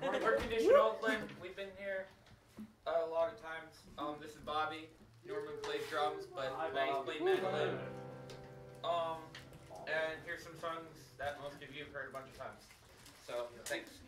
We're conditioned Oakland. We've been here a lot of times. This is Bobby. Norman plays drums, but Max played mandolin. And here's some songs that most of you have heard a bunch of times. So, thanks.